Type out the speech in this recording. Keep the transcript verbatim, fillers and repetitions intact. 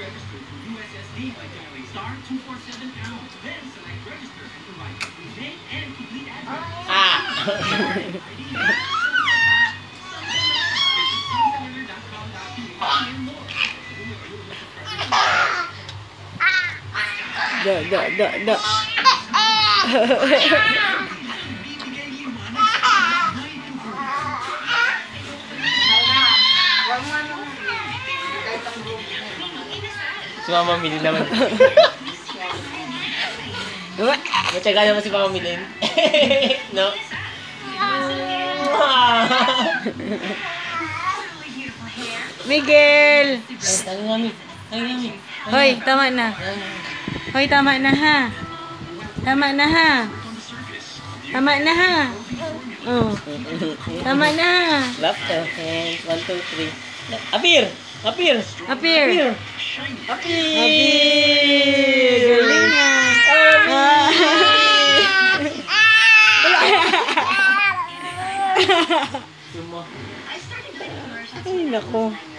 register for U S S D by dialing star two four seven pound. Then select register and provide complete name and complete address. Ah! Da, da, da, da. Si Mama Milin naman. Matyaga naman si Mama Milin. No? Miguel! Tangi namin. Tangi namin. Hoy, tama na. Hoy, tama na ha. Tama na ha. Tama na ha. Oh. Tama na ha. Left hand. One, two, three. Appear! Appear! Appear. Appear! Appear! Appear! Galing na. Ah. Ay, nako.